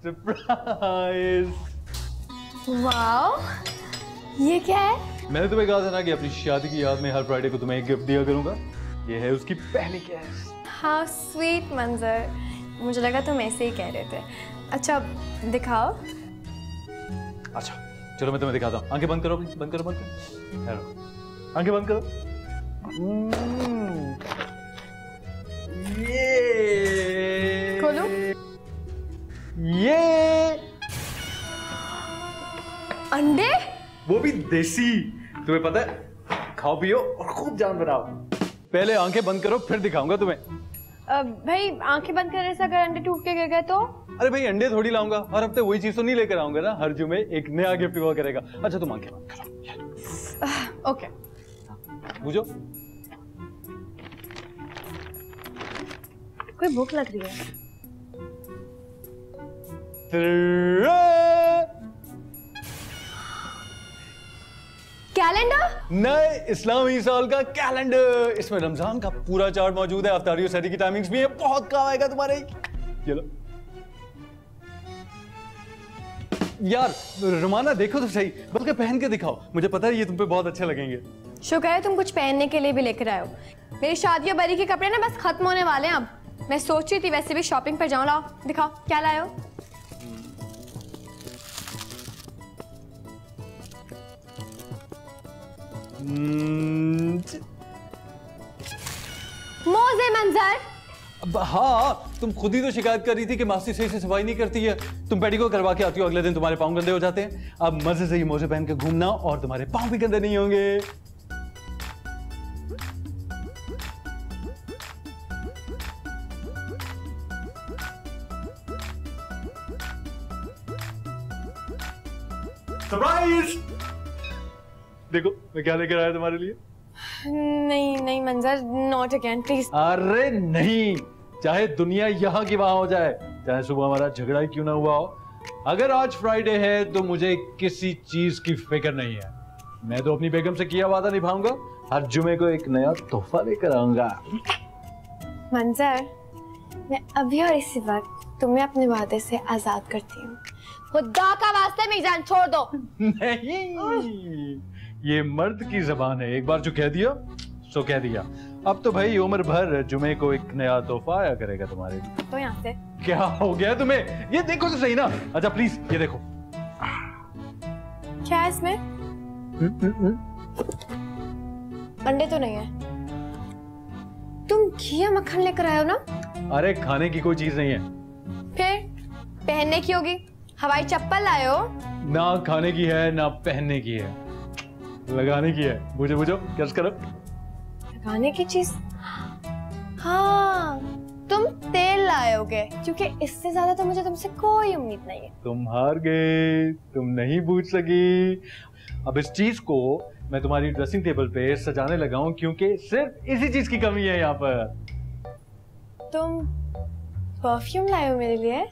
Surprise. Wow, ये क्या है? मैंने तुम्हें कहा था ना कि अपनी शादी की याद में हर फ्राइडे को तुम्हें एक गिफ्ट दिया करूंगा। ये है उसकी पहली गिफ्ट। हाँ स्वीट मंजर, मुझे लगा तुम ऐसे ही कह रहे थे। अच्छा दिखाओ। अच्छा चलो मैं तुम्हें दिखाता हूँ। आंखें बंद करो, बंद करो, बंद करो, आंखें बंद करो। ये खोलो। ये अंडे, वो भी देसी। तुम्हें पता है, खाओ पियो और खूब जान बनाओ। पहले आंखें बंद करो फिर दिखाऊंगा तुम्हें। भाई आंखें बंद करने से अगर अंडे टूट के गिर गए तो? अरे भाई अंडे थोड़ी लाऊंगा, हर हफ्ते वही चीज तो नहीं लेकर आऊंगा ना। हर जुमे एक नया गिफ्ट हुआ करेगा। अच्छा तुम आंखें बंद करो। ओके। बुझो। कोई भूख लग रही है। कैलेंडर? नए इस्लामी साल का कैलेंडर। इसमें रमजान का पूरा चार्ट मौजूद है। अफ्तारी और सहरी की टाइमिंग्स भी है। बहुत काम आएगा तुम्हारे। ये लो यार। रुमाना देखो तो सही, बल्कि पहन के दिखाओ। मुझे पता है ये तुम पे बहुत अच्छे लगेंगे। शुक्र है तुम कुछ पहनने के लिए भी लेकर आए हो। मेरी शादी और बरी के कपड़े ना बस खत्म होने वाले हैं अब। मैं सोच रही थी वैसे भी शॉपिंग पर जाऊं। लाओ दिखाओ क्या लाए हो। मोज़े मंजर। अब हाँ, तुम खुद ही तो शिकायत कर रही थी कि मासी सही से सफाई नहीं करती है। तुम पेडिक्योर करवा के आती हो, अगले दिन तुम्हारे पाँव गंदे हो जाते हैं। अब मजे से ये मोजे पहन के घूमना और तुम्हारे पाँव भी गंदे नहीं होंगे। सरप्राइज! देखो मैं क्या लेकर आया तुम्हारे लिए। नहीं नहीं मंजर, नॉट अगेन प्लीज। अरे नहीं, चाहे दुनिया यहाँ की वहां हो जाए, चाहे सुबह हमारा झगड़ा ही क्यों ना हुआ हो, अगर आज फ्राइडे है तो मुझे किसी चीज की फिक्र नहीं है। मैं तो अपनी बेगम से किया वादा निभाऊंगा। हर जुमे को एक नया तोहफा लेकर आऊंगा। मंजर, मैं अभी और इसी वक्त तुम्हें अपने वादे से आजाद करती हूँ। खुदा का वास्ते मेरी जान छोड़ दो। नहीं, ये मर्द की जबान है। एक बार जो कह दिया सो कह दिया। अब तो भाई उम्र भर जुमे को एक नया तोहफा आया करेगा तुम्हारे लिए। तो यहाँ से क्या हो गया तुम्हें? ये देखो तो सही ना। अच्छा प्लीज ये देखो। क्या है इसमें? अंडे तो नहीं है। तुम घी या मक्खन लेकर आए हो ना? अरे खाने की कोई चीज नहीं है। फिर पहनने की होगी। हवाई चप्पल लाए हो? ना खाने की है ना पहनने की है, लगाने की है। बुझो बुझो, क्या करो। लगाने की चीज? हाँ, तुम तेल लाए होगे, क्योंकि इससे ज्यादा तो मुझे तुमसे कोई उम्मीद नहीं है। तुम हार गए, तुम नहीं बूझ सकी। अब इस चीज को मैं तुम्हारी ड्रेसिंग टेबल पे सजाने लगा हूं, क्योंकि सिर्फ इसी चीज की कमी है यहाँ पर। तुम परफ्यूम लाए हो मेरे लिए?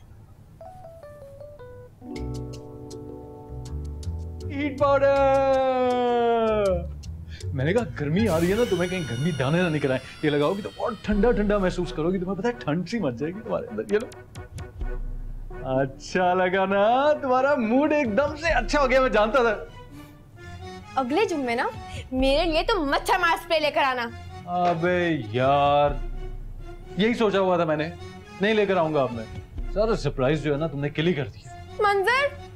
Heat powder. मैंने कहा गर्मी आ रही है ना, तुम्हें कहीं गर्मी दाने ना निकल आए। ये लगाओगी तो बहुत ठंडा ठंडा महसूस करोगी। तुम्हें पता है ठंड सी मच जाएगी तुम्हारे अंदर। ये लो। अच्छा लगा ना? तुम्हारा मूड एकदम से अच्छा हो गया, मैं जानता था। अगले जुम्मे ना मेरे लिए तो मच्छर मार स्प्रे लेकर आना। अबे यार, यही सोचा हुआ था मैंने। नहीं लेकर आऊंगा अब मैं। सारा सरप्राइज जो है ना तुमने किल ही कर दिया। मंजर